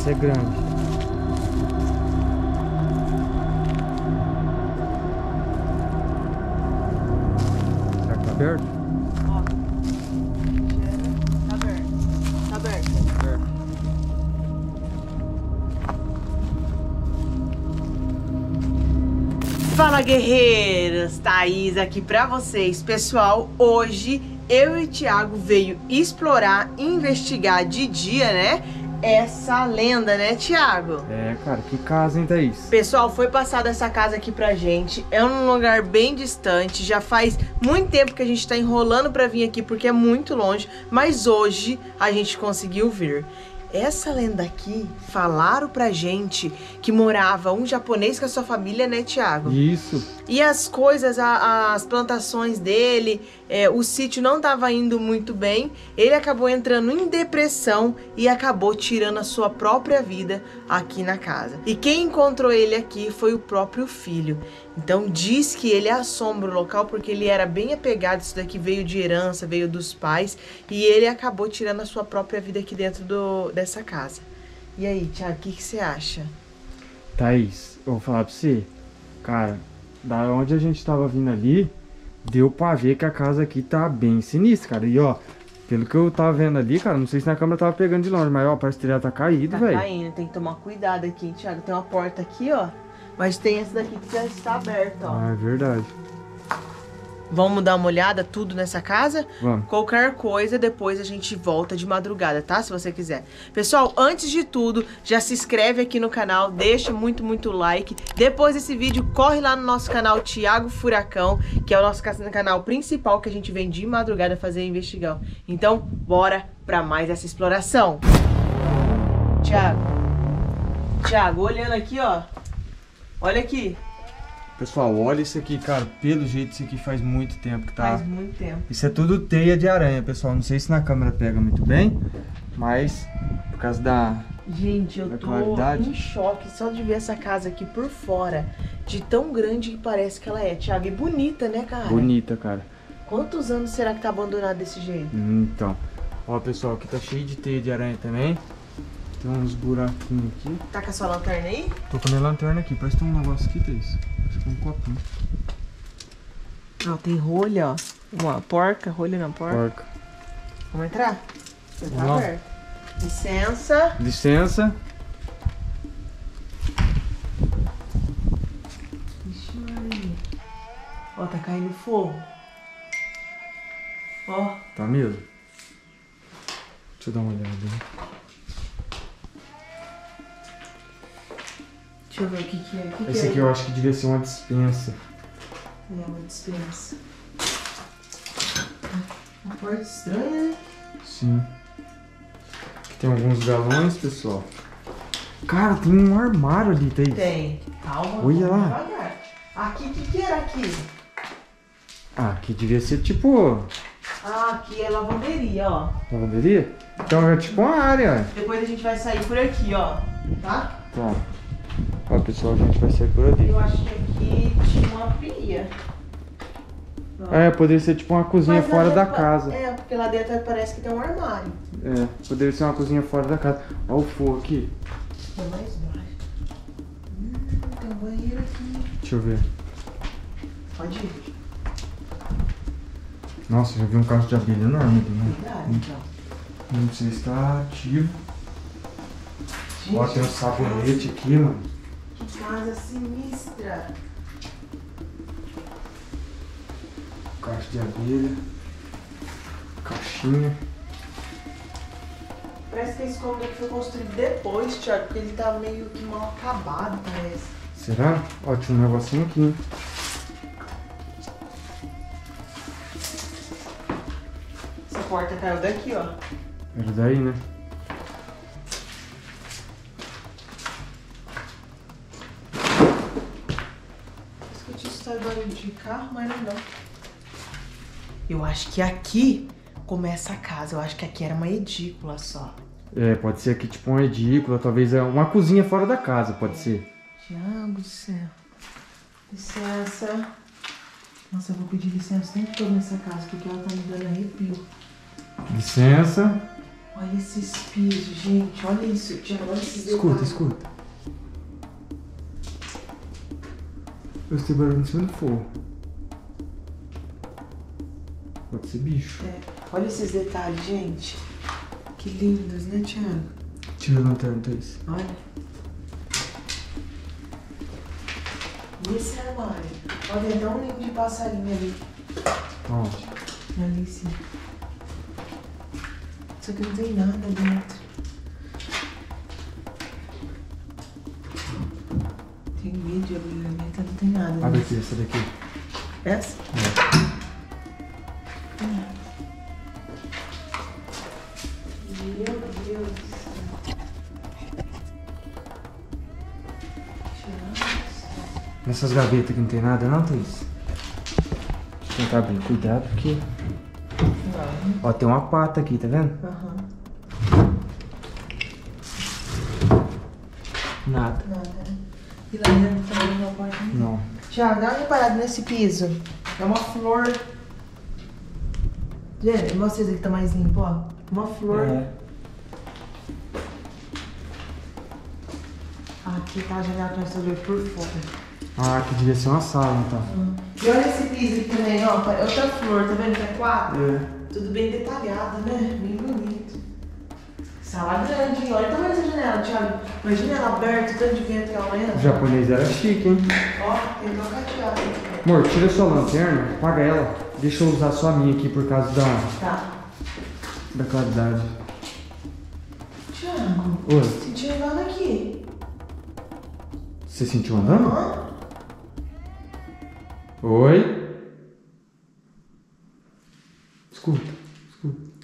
essa é grande. Será que tá aberto? Ó. Tá aberto. Tá aberto. Tá aberto. Fala, guerreiros! Thaís aqui pra vocês. Pessoal, hoje eu e o Thiago veio explorar, investigar de dia, né? Essa lenda, né, Thiago? É, cara, que casa, hein, Thaís? Pessoal, foi passada essa casa aqui pra gente. É um lugar bem distante. Já faz muito tempo que a gente tá enrolando pra vir aqui porque é muito longe. Mas hoje a gente conseguiu vir. Essa lenda aqui, falaram pra gente que morava um japonês com a sua família, né, Thiago? Isso. E as coisas, as plantações dele, o sítio não estava indo muito bem. Ele acabou entrando em depressão e acabou tirando a sua própria vida aqui na casa. E quem encontrou ele aqui foi o próprio filho. Então diz que ele assombra o local porque ele era bem apegado. Isso daqui veio de herança, veio dos pais. E ele acabou tirando a sua própria vida aqui dentro dessa casa. E aí, Thiago, o que você acha? Thaís, eu vou falar pra você. Cara, da onde a gente tava vindo ali, deu pra ver que a casa aqui tá bem sinistra, cara. E ó, pelo que eu tava vendo ali, cara, não sei se na câmera tava pegando de longe, mas ó, parece que ele tá caído, velho. Tá caindo, tem que tomar cuidado aqui, hein, Thiago. Tem uma porta aqui, ó. Mas tem essa daqui que já está aberta, ó. Ah, é verdade. Vamos dar uma olhada tudo nessa casa? Vamos. Qualquer coisa, depois a gente volta de madrugada, tá? Se você quiser. Pessoal, antes de tudo, já se inscreve aqui no canal, deixa muito like. Depois desse vídeo, corre lá no nosso canal Thiago Furacão, que é o nosso canal principal que a gente vem de madrugada fazer investigar. Então, bora pra mais essa exploração. Thiago, olhando aqui, ó. Olha aqui. Pessoal, olha isso aqui, cara. Pelo jeito, isso aqui faz muito tempo que tá... Faz muito tempo. Isso é tudo teia de aranha, pessoal. Não sei se na câmera pega muito bem, mas por causa da... Gente, eu tô em choque só de ver essa casa aqui por fora. De tão grande que parece que ela é, Thiago. E bonita, né, cara? Bonita, cara. Quantos anos será que tá abandonado desse jeito? Então, ó, pessoal, aqui tá cheio de teia de aranha também. Tem uns buraquinhos aqui. Tá com a sua lanterna aí? Tô com a minha lanterna aqui. Parece que tem um negócio aqui, Thaís. Parece que é um copinho. Ó, tem rolha, ó. Uma porca, rolha na porca. Porca. Vamos entrar? Já tá Vamos lá. aberto. Licença. Licença. Ixi, Maria. Ó, tá caindo fogo. Ó. Tá mesmo? Deixa eu dar uma olhada, né? Deixa eu ver o que que é. O que Esse que aqui é? eu acho que devia ser uma dispensa. É uma dispensa. Uma porta estranha, né? Sim. Aqui tem alguns galões, pessoal. Cara, tem um armário ali, Thaís. Tem. Calma. Olha vamos lá. devagar. Aqui, o que era aqui? Ah, aqui devia ser tipo... Ah, aqui é lavanderia, ó. lavanderia? Então é tipo uma área. Depois a gente vai sair por aqui, ó. Tá? Tá. Ó, pessoal, a gente vai sair por ali. Eu acho que aqui tinha uma pia. Ó. É, poderia ser tipo uma cozinha Mas lá fora da dentro- casa. É, porque lá dentro parece que tem um armário. É, poderia ser uma cozinha fora da casa. Ó o fogo aqui. É mais baixo. Tem um banheiro aqui. Deixa eu ver. Pode ir. Nossa, já vi um cacho de abelha enorme ali, né? Cuidado, então. Não sei se tá ativo. Gente, Ó, tem um sabonete aqui, mano. que casa sinistra. Cacho de abelha. Caixinha. Parece que esse cômodo aqui foi construído depois, Thiago, porque ele tá meio que mal acabado, parece. Será? Ó, tinha um negocinho aqui, hein? Essa porta caiu daqui, ó. Era daí, né? Escutei escutado barulho de carro, mas não. Eu acho que aqui começa a casa. Eu acho que aqui era uma edícula só. É, pode ser aqui tipo uma edícula, talvez é uma cozinha fora da casa, pode ser. Thiago do céu. Licença. Nossa, eu vou pedir licença o tempo todo nessa casa, porque ela tá me dando arrepio. Licença. Olha Olha esses pisos, gente. Olha isso, Thiago. Olha esses Escuta, detalhes. escuta. Eu estou barulho em cima do fogo. Pode ser bicho. É. Olha esses detalhes, gente. Que lindos, né, Thiago? Tira a lanterna, Thaís. Olha. E esse armário? Olha, tem um ninho de passarinho ali. Onde? Ali em cima. Só que não tem nada dentro. Tem medo de abrir a gaveta, não tem nada. Abre dentro. aqui, essa daqui. Essa? Meu Deus do céu. Nessas gavetas aqui não tem nada não, Thaís? Deixa eu tentar abrir. Cuidado porque... Não. Ó, tem uma pata aqui, tá vendo? Aham. Nada. Nada. E lá dentro também não pode. Não. Tiago, dá uma reparada nesse piso. É uma flor. Gente, mostra esse aqui que tá mais limpo, ó. Uma flor. É. Aqui tá a janela que nós estamos vendo por fora. Ah, aqui devia ser uma sala, então. E olha esse piso aqui também, ó. É outra flor, tá vendo? Que é 4. É. Tudo bem detalhado, né? Bem bonito. Sala grande, hein? Olha o tamanho dessa janela, Thiago. Imagina ela aberta, tanto de vento que ela entra. O japonês era chique, hein? Ó, tem trocateado aqui. Amor, tira sua lanterna, apaga ela. Deixa eu usar só a minha aqui por causa Tá. da claridade. Thiago, Oi, senti andando aqui. você sentiu andando? Hã? Oi? Escuta, escuta.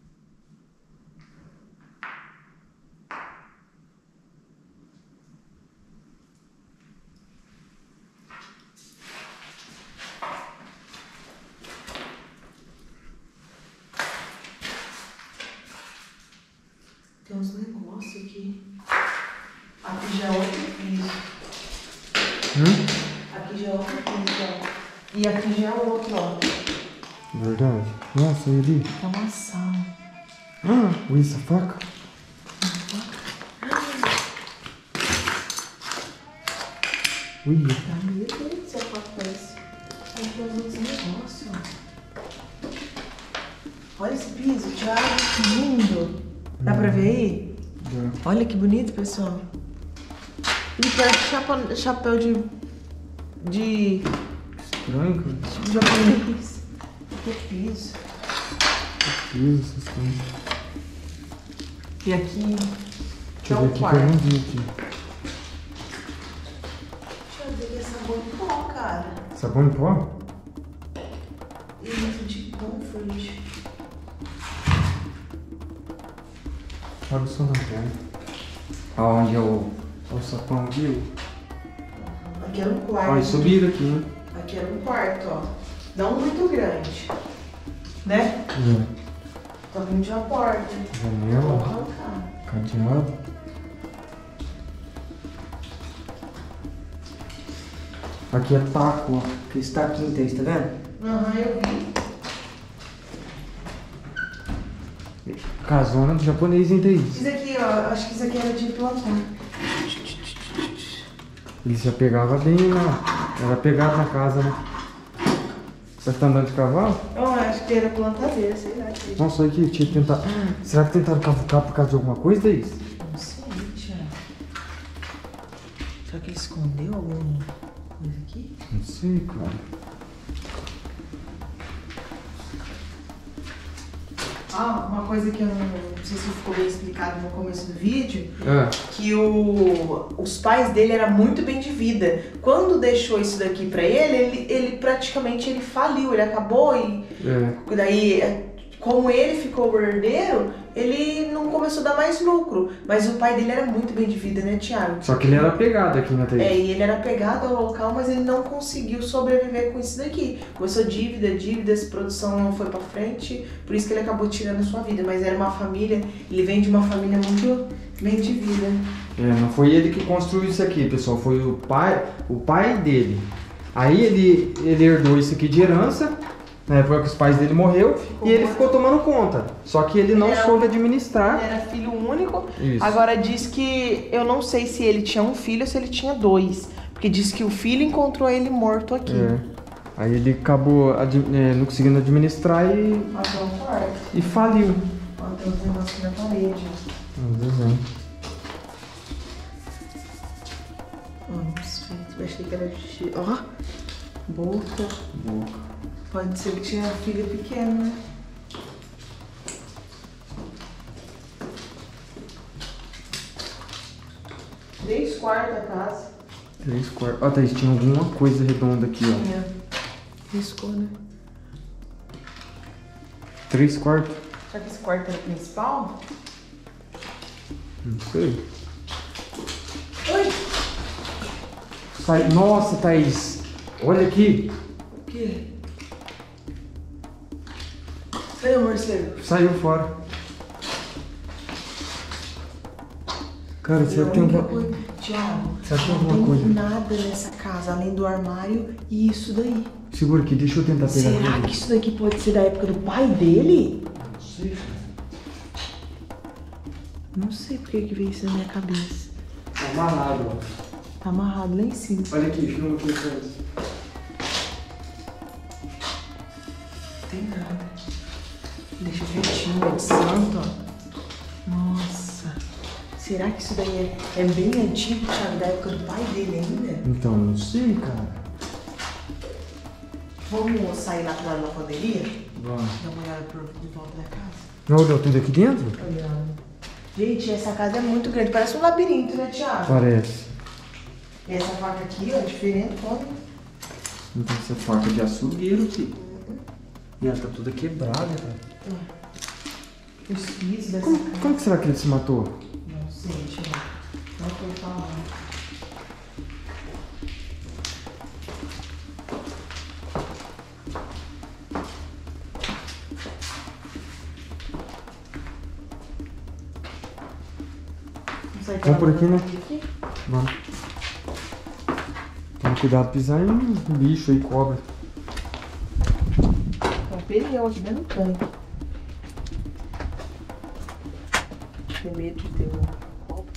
Tem uns negócios aqui. Aqui já é outro piso. Aqui já é outro piso, ó. E aqui já é outro, ó. Verdade. Nossa, e ali? É uma sala. Ah, isso, faca. Ui, Tá meio doido essa foto parece. Aqui tem uns outros negócios, ó. Olha esse piso, Thiago, que lindo. Dá pra ver aí? já. Olha que bonito, pessoal. Ele parece chapéu de Estranho, cara. japonês. Que piso. Isso, essas coisas. E aqui Deixa eu é ver um aqui que eu quarto. não vi aqui. Deixa eu ver que é sabor em pó, cara. Sabão em pó? E muito de comfort. Olha o som da lanterna. Aonde é o sapão, viu? Aqui era um quarto. Ó, e subiram aqui, hein? Aqui era um quarto, ó. Não muito grande. Né? Tá vindo de uma porta. Vou Janela, arrancar. cadeado. Aqui é taco, ó. Aquele taquinho tem, tá vendo? Aham, eu vi. Casona do japonês, hein, Thaís? Isso aqui, ó. Acho que isso aqui era de plantar. Ele se apegava bem, né? Era pegado na casa, né? Você tá andando de cavalo? Eu acho que era plantadeira, sei lá. Nossa, olha aqui, tinha que tentar. Será que tentaram cavucar por causa de alguma coisa, Thaís? Não sei, Thiago. Será que ele escondeu alguma coisa aqui? Não sei, cara. Ah, uma coisa que eu não sei se ficou bem explicado no começo do vídeo, É. que os pais dele eram muito bem de vida. Quando deixou isso daqui pra ele praticamente ele faliu, ele acabou e daí, como ele ficou o herdeiro, ele não começou a dar mais lucro. Mas o pai dele era muito bem de vida, né, Thiago? Só que ele era pegado aqui, né, Thaís? E ele era pegado ao local, mas ele não conseguiu sobreviver com isso daqui. Começou dívidas, produção não foi pra frente, por isso que ele acabou tirando a sua vida. Mas era uma família, ele vem de uma família muito bem de vida. Não foi ele que construiu isso aqui, pessoal, foi o pai dele. Aí ele herdou isso aqui de herança Na época que os pais dele morreu e ele ficou tomando conta. Só que ele não soube administrar. Ele era filho único. Isso. Agora diz que eu não sei se ele tinha um filho ou se ele tinha dois. Porque diz que o filho encontrou ele morto aqui. Aí ele acabou não conseguindo administrar e faliu. Ó, tem uns negócios na parede. Um desenho. Eu achei que era de... Ó, boca. Pode ser que tinha filha pequena, né? 3 quartos da casa. 3 quartos. Ó, Thaís, tinha alguma coisa redonda aqui, ó. Tinha. Riscou, né? 3 quartos? Será que esse quarto era o principal? Não sei. Oi! Sai... Nossa, Thaís. Olha aqui. O quê? Cadê o morcego? Saiu fora. Cara, será que tem alguma coisa? Thiago, Será que tem não alguma coisa? tem nada nessa casa, além do armário e isso daí. Segura aqui, deixa eu tentar pegar. Será que isso daqui pode ser da época do pai dele? Não sei. Não sei porque que veio isso na minha cabeça. Tá amarrado, ó. Tá amarrado lá em cima. Olha aqui, filma aqui atrás. Não tem nada. Deixa quietinho, é de santo, ó. Nossa. Será que isso daí é bem antigo, Thiago, da época do pai dele ainda? Então, não sei, cara. Vamos sair lá pra lavanderia? Vamos. Dar uma olhada por volta da casa. Não olhou tudo aqui dentro? Olhando. Gente, essa casa é muito grande. Parece um labirinto, né, Thiago? Parece. E essa faca aqui, ó, é diferente, olha. Então essa faca de açougueiro, filho. E ela tá toda quebrada, cara. Os pisos dessa casa. Como que será que ele se matou? Não sei, Thiago. Não tô falando. Vamos por aqui, né? Vamos. Toma cuidado de pisar em bicho aí, cobra. Tem um perião aqui dentro do tanque. Tem medo de ter um cobra.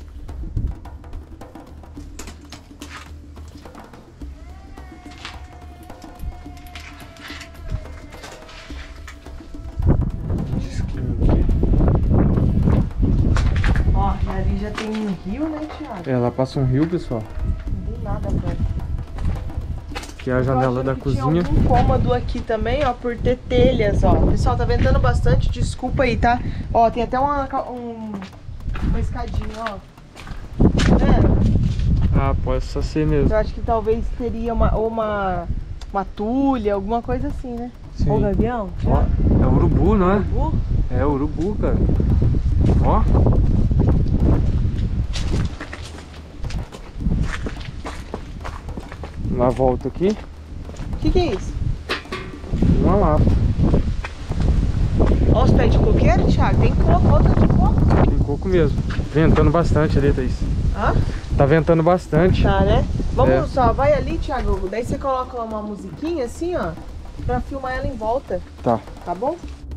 Ó, e ali já tem um rio, né, Thiago? É, lá passa um rio, pessoal. Não tem nada pra... Aqui é a janela da cozinha. Tinha algum cômodo aqui também, ó, por ter telhas, ó. Pessoal, tá ventando bastante, desculpa aí, tá? Ó, tem até uma escadinha, ó. Tá vendo? Ah, pode só ser mesmo. Eu acho que talvez teria uma tulha, alguma coisa assim, né? Sim. Ó o gavião. Ó, é urubu, não é? Urubu? É urubu, cara. Ó. Na volta aqui, O que é isso? uma lapa. Ó os pés de coqueiro, Thiago. Tem coco, outra de coco. Tem coco mesmo. Ventando bastante ali, Thaís. Hã? Tá ventando bastante. Tá, né? Vamos É. só, vai ali, Thiago. Daí você coloca uma musiquinha assim, ó, pra filmar ela em volta, Tá. tá bom?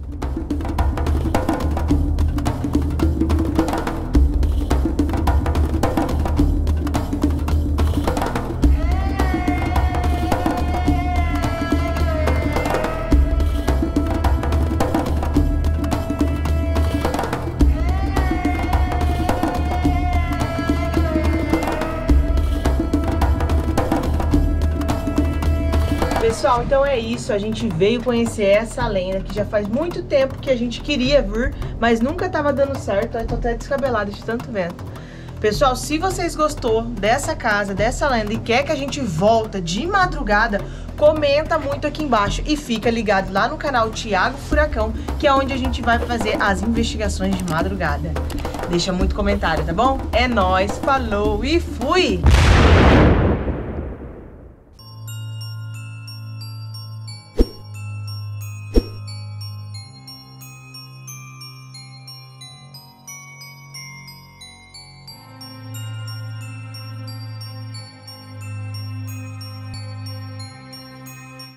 Pessoal, então é isso, a gente veio conhecer essa lenda que já faz muito tempo que a gente queria vir, mas nunca tava dando certo, eu tô até descabelada de tanto vento. Pessoal, se vocês gostou dessa casa, dessa lenda e quer que a gente volta de madrugada, comenta muito aqui embaixo e fica ligado lá no canal Thiago Furacão, que é onde a gente vai fazer as investigações de madrugada. Deixa muito comentário, tá bom? É nóis, falou e fui!